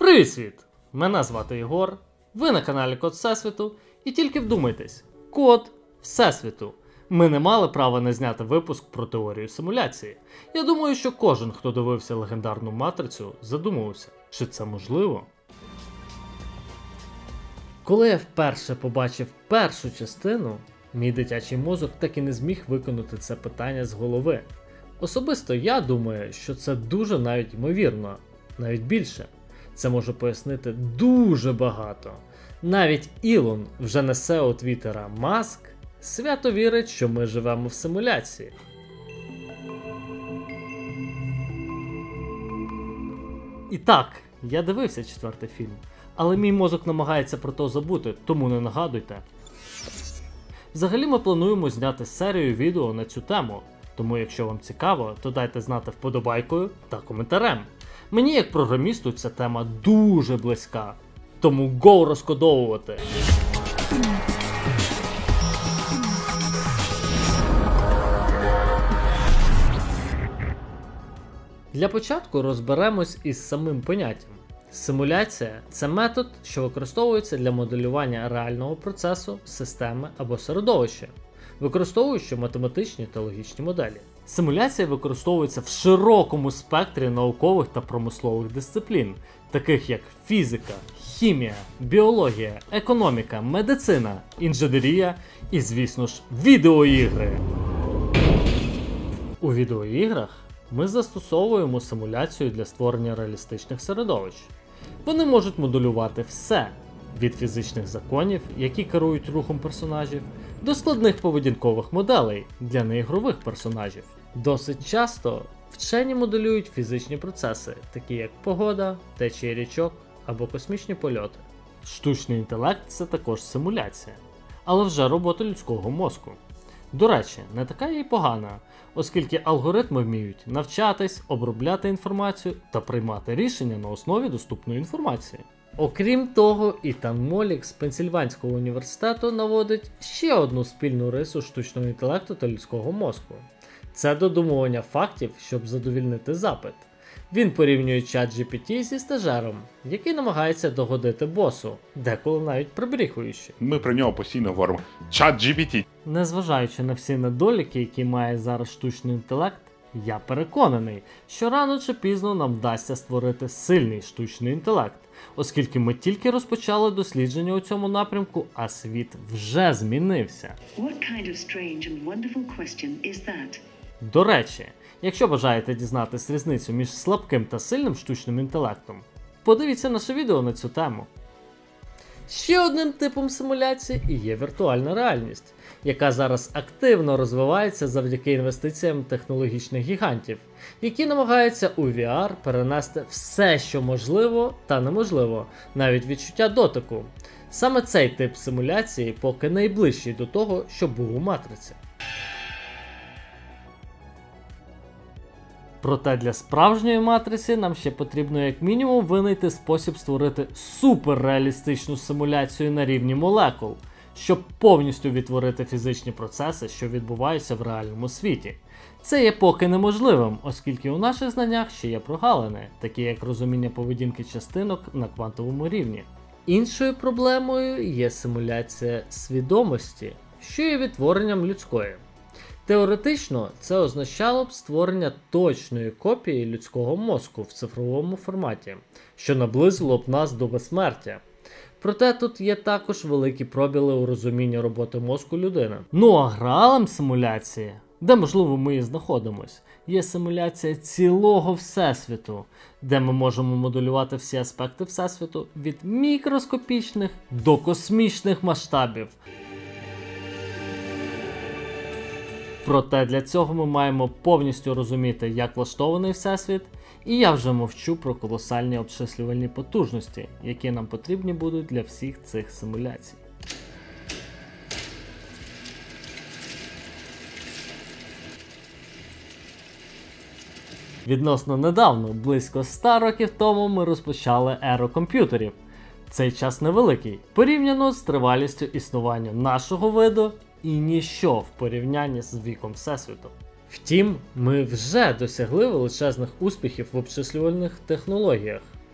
Привіт, світ! Мене звати Єгор, ви на каналі Код Всесвіту, і тільки вдумайтесь, Код Всесвіту. Ми не мали права не зняти випуск про теорію симуляції. Я думаю, що кожен, хто дивився легендарну матрицю, задумувався, чи це можливо. Коли я вперше побачив першу частину, мій дитячий мозок так і не зміг виконати це питання з голови. Особисто я думаю, що це дуже навіть ймовірно, навіть більше. Це може пояснити дуже багато. Навіть Ілон, вже не SEO Твіттера Маск, свято вірить, що ми живемо в симуляції. І так, я дивився четвертий фільм, але мій мозок намагається про то забути, тому не нагадуйте. Взагалі ми плануємо зняти серію відео на цю тему, тому якщо вам цікаво, то дайте знати вподобайкою та коментарем. Мені як програмісту ця тема дуже близька, тому го розкодовувати! Для початку розберемось із самим поняттям. Симуляція – це метод, що використовується для моделювання реального процесу, системи або середовища, використовуючи математичні та логічні моделі. Симуляція використовується в широкому спектрі наукових та промислових дисциплін, таких як фізика, хімія, біологія, економіка, медицина, інженерія і, звісно ж, відеоігри. У відеоіграх ми застосовуємо симуляцію для створення реалістичних середовищ. Вони можуть моделювати все – від фізичних законів, які керують рухом персонажів, до складних поведінкових моделей для неігрових персонажів. Досить часто вчені моделюють фізичні процеси, такі як погода, течія річок або космічні польоти. Штучний інтелект – це також симуляція, але вже робота людського мозку. До речі, не така й погана, оскільки алгоритми вміють навчатись, обробляти інформацію та приймати рішення на основі доступної інформації. Окрім того, Ітан Молік з Пенсільванського університету наводить ще одну спільну рису штучного інтелекту та людського мозку. Це додумування фактів, щоб задовільнити запит. Він порівнює ChatGPT зі стажером, який намагається догодити босу, деколи навіть прибріхуючи. Ми про нього постійно говоримо ChatGPT. Незважаючи на всі недоліки, які має зараз штучний інтелект, я переконаний, що рано чи пізно нам вдасться створити сильний штучний інтелект, оскільки ми тільки розпочали дослідження у цьому напрямку, а світ вже змінився. До речі, якщо бажаєте дізнатись різницю між слабким та сильним штучним інтелектом, подивіться наше відео на цю тему. Ще одним типом симуляції і є віртуальна реальність, яка зараз активно розвивається завдяки інвестиціям технологічних гігантів, які намагаються у VR перенести все, що можливо та неможливо, навіть відчуття дотику. Саме цей тип симуляції поки найближчий до того, що був у матриці. Проте для справжньої матриці нам ще потрібно як мінімум винайти спосіб створити суперреалістичну симуляцію на рівні молекул, щоб повністю відтворити фізичні процеси, що відбуваються в реальному світі. Це є поки неможливим, оскільки у наших знаннях ще є прогалини, такі як розуміння поведінки частинок на квантовому рівні. Іншою проблемою є симуляція свідомості, що є відтворенням людської. Теоретично, це означало б створення точної копії людського мозку в цифровому форматі, що наблизило б нас до безсмертя. Проте тут є також великі пробіли у розумінні роботи мозку людини. Ну а граалем симуляції, де можливо ми і знаходимось, є симуляція цілого Всесвіту, де ми можемо моделювати всі аспекти Всесвіту від мікроскопічних до космічних масштабів. Проте для цього ми маємо повністю розуміти, як влаштований Всесвіт, і я вже мовчу про колосальні обчислювальні потужності, які нам потрібні будуть для всіх цих симуляцій. Відносно недавно, близько 100 років тому, ми розпочали еру комп'ютерів. Цей час невеликий, порівняно з тривалістю існування нашого виду і ніщо в порівнянні з віком Всесвіту. Втім, ми вже досягли величезних успіхів в обчислювальних технологіях.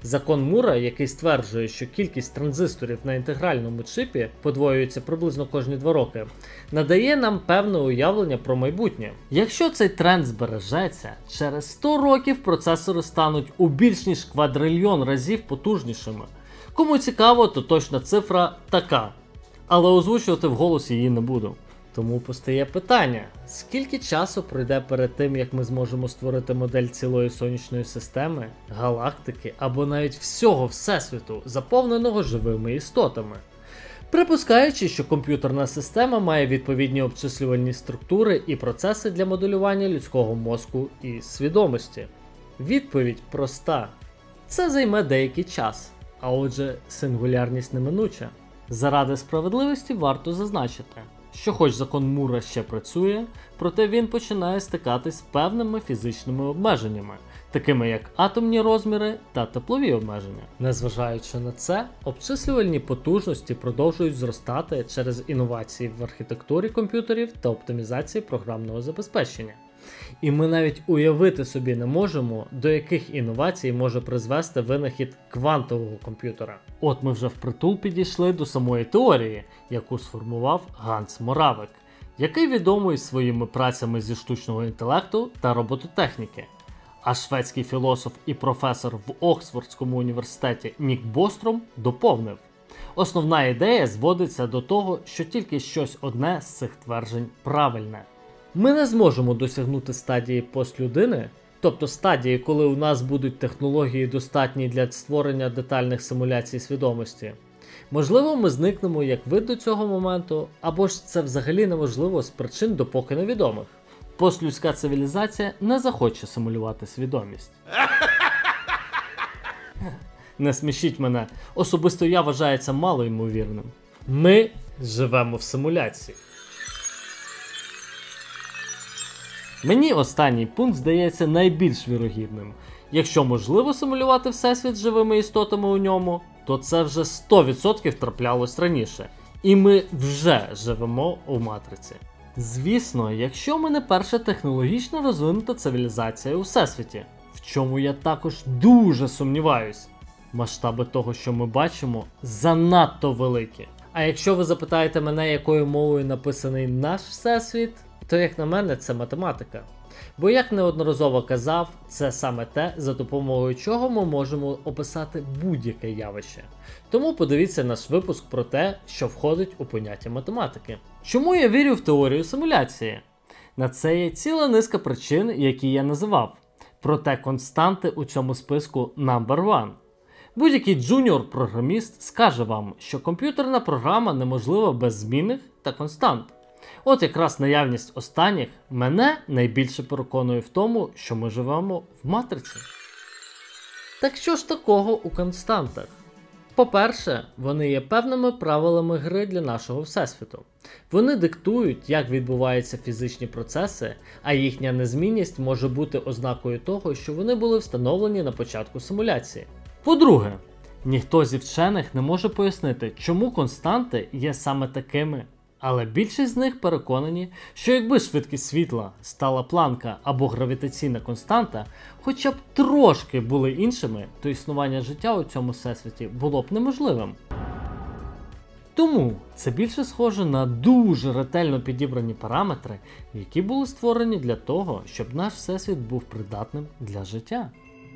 Закон Мура, який стверджує, що кількість транзисторів на інтегральному чипі подвоюється приблизно кожні 2 роки, надає нам певне уявлення про майбутнє. Якщо цей тренд збережеться, через 100 років процесори стануть у більш ніж квадрильйон разів потужнішими. Кому цікаво, то точна цифра така. Але озвучувати вголос її не буду. Тому постає питання, скільки часу пройде перед тим, як ми зможемо створити модель цілої сонячної системи, галактики або навіть всього Всесвіту, заповненого живими істотами? Припускаючи, що комп'ютерна система має відповідні обчислювальні структури і процеси для моделювання людського мозку і свідомості. Відповідь проста. Це займе деякий час, а отже, сингулярність неминуча. Заради справедливості варто зазначити, що хоч закон Мура ще працює, проте він починає стикатись з певними фізичними обмеженнями, такими як атомні розміри та теплові обмеження. Незважаючи на це, обчислювальні потужності продовжують зростати через інновації в архітектурі комп'ютерів та оптимізації програмного забезпечення. І ми навіть уявити собі не можемо, до яких інновацій може призвести винахід квантового комп'ютера. От ми вже впритул підійшли до самої теорії, яку сформував Ганс Моравек, який відомий своїми працями зі штучного інтелекту та робототехніки. А шведський філософ і професор в Оксфордському університеті Нік Бостром доповнив: основна ідея зводиться до того, що тільки щось одне з цих тверджень правильне. Ми не зможемо досягнути стадії постлюдини, тобто стадії, коли у нас будуть технології достатні для створення детальних симуляцій свідомості. Можливо, ми зникнемо як вид до цього моменту, або ж це взагалі неможливо з причин допоки невідомих. Постлюдська цивілізація не захоче симулювати свідомість. Не смішіть мене, особисто я вважаю це мало ймовірним. Ми живемо в симуляції. Мені останній пункт здається найбільш вірогідним. Якщо можливо симулювати Всесвіт живими істотами у ньому, то це вже 100% траплялось раніше. І ми вже живемо у матриці. Звісно, якщо ми не перша технологічно розвинута цивілізація у Всесвіті, в чому я також дуже сумніваюсь. Масштаби того, що ми бачимо, занадто великі. А якщо ви запитаєте мене, якою мовою написаний наш Всесвіт, то, як на мене, це математика. Бо, як неодноразово казав, це саме те, за допомогою чого ми можемо описати будь-яке явище. Тому подивіться наш випуск про те, що входить у поняття математики. Чому я вірю в теорію симуляції? На це є ціла низка причин, які я називав. Проте константи у цьому списку number one. Будь-який джуніор-програміст скаже вам, що комп'ютерна програма неможлива без змінних та констант. От якраз наявність останніх мене найбільше переконує в тому, що ми живемо в матриці. Так що ж такого у константах? По-перше, вони є певними правилами гри для нашого Всесвіту. Вони диктують, як відбуваються фізичні процеси, а їхня незмінність може бути ознакою того, що вони були встановлені на початку симуляції. По-друге, ніхто зі вчених не може пояснити, чому константи є саме такими. Але більшість з них переконані, що якби швидкість світла, стала планка або гравітаційна константа хоча б трошки були іншими, то існування життя у цьому всесвіті було б неможливим. Тому це більше схоже на дуже ретельно підібрані параметри, які були створені для того, щоб наш всесвіт був придатним для життя.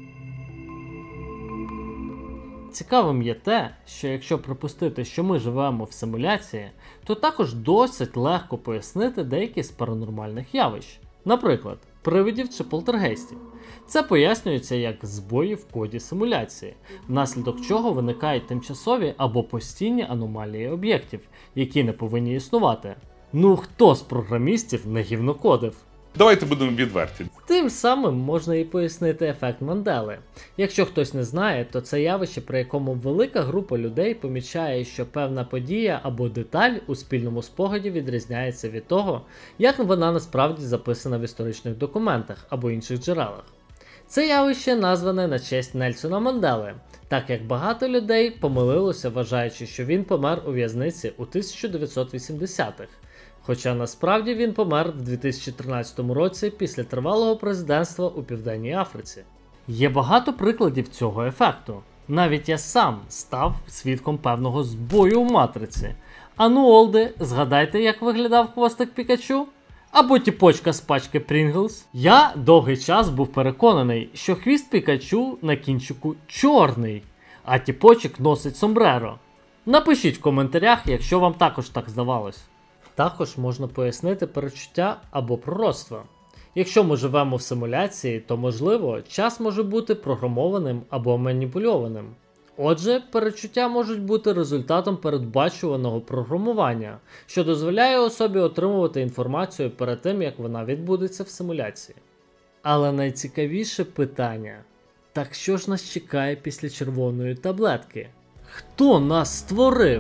Цікавим є те, що якщо припустити, що ми живемо в симуляції, то також досить легко пояснити деякі з паранормальних явищ. Наприклад, привидів чи полтергейстів. Це пояснюється як збої в коді симуляції, внаслідок чого виникають тимчасові або постійні аномалії об'єктів, які не повинні існувати. Ну хто з програмістів не гівнокодив? Давайте будемо відверті. Тим самим можна і пояснити ефект Мандели. Якщо хтось не знає, то це явище, при якому велика група людей помічає, що певна подія або деталь у спільному спогаді відрізняється від того, як вона насправді записана в історичних документах або інших джерелах. Це явище назване на честь Нельсона Мандели, так як багато людей помилилося, вважаючи, що він помер у в'язниці у 1980-х. Хоча насправді він помер в 2013 році після тривалого президентства у Південній Африці. Є багато прикладів цього ефекту. Навіть я сам став свідком певного збою в матриці. Ану, Олди, згадайте, як виглядав хвостик Пікачу? Або тіпочка з пачки Pringles. Я довгий час був переконаний, що хвіст Пікачу на кінчику чорний, а тіпочок носить сомбреро. Напишіть в коментарях, якщо вам також так здавалось. Також можна пояснити перечуття або пророцтво. Якщо ми живемо в симуляції, то, можливо, час може бути програмованим або маніпульованим. Отже, перечуття можуть бути результатом передбачуваного програмування, що дозволяє особі отримувати інформацію перед тим, як вона відбудеться в симуляції. Але найцікавіше питання – так що ж нас чекає після червоної таблетки? Хто нас створив?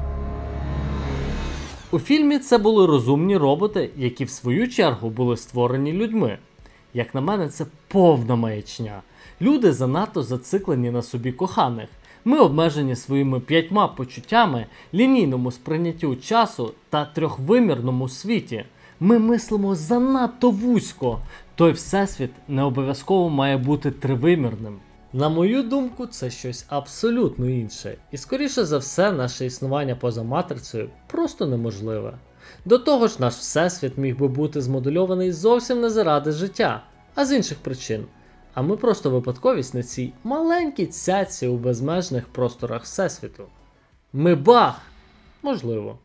У фільмі це були розумні роботи, які в свою чергу були створені людьми. Як на мене, це повна маячня. Люди занадто зациклені на собі коханих. Ми обмежені своїми 5 почуттями, лінійному сприйняттю часу та трьохвимірному світі. Ми мислимо занадто вузько. Той всесвіт не обов'язково має бути тривимірним. На мою думку, це щось абсолютно інше. І скоріше за все, наше існування поза матрицею просто неможливе. До того ж, наш всесвіт міг би бути змодульований зовсім не заради життя, а з інших причин. А ми просто випадковість на цій маленькій цяці у безмежних просторах всесвіту. Ми баг! Можливо.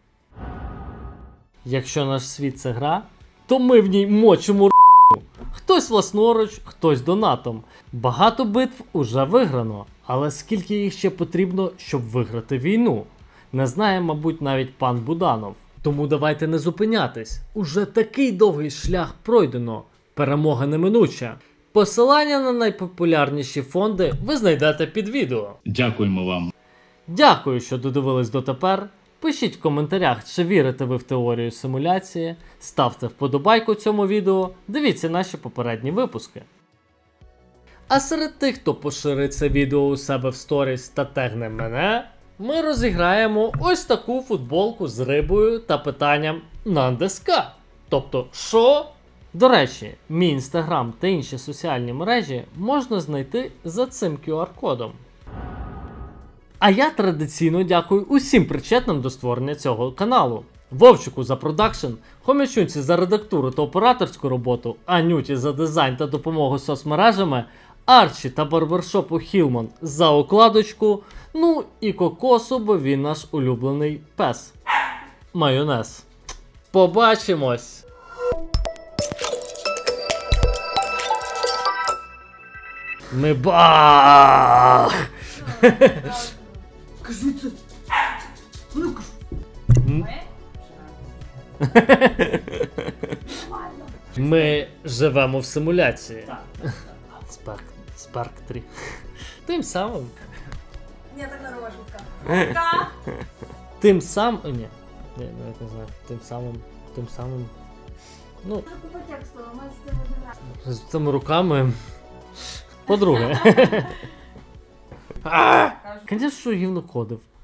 Якщо наш світ це гра, то ми в ній мочимо р***у. Хтось власноруч, хтось донатом. Багато битв уже виграно, але скільки їх ще потрібно, щоб виграти війну? Не знає, мабуть, навіть пан Буданов. Тому давайте не зупинятись. Уже такий довгий шлях пройдено. Перемога неминуча. Посилання на найпопулярніші фонди ви знайдете під відео. Дякуємо вам. Дякую, що додивились дотепер. Пишіть в коментарях, чи вірите ви в теорію симуляції. Ставте вподобайку цьому відео. Дивіться наші попередні випуски. А серед тих, хто поширить це відео у себе в сторіс та тегне мене, ми розіграємо ось таку футболку з рибою та питанням «Нандеска?». Тобто, що? До речі, мій інстаграм та інші соціальні мережі можна знайти за цим QR-кодом. А я традиційно дякую усім причетним до створення цього каналу. Вовчику за продакшн, Хомячунці за редактуру та операторську роботу, Анюті за дизайн та допомогу соцмережами, Арчі та барбершопу Хілман за укладочку, ну і Кокосу, бо він наш улюблений пес. Майонез. Побачимось! Ми бах! Кажи це. Ну кажу. Ми живемо в симуляції. Спарктрі. Тим самим. Ні, так не рова шутка. Тим самим. Ні, навіть не знаю. Тим самим. Ну, По тексту, ми з цим один раз. з цими руками. По-друге. Звісно, що гівно кодив.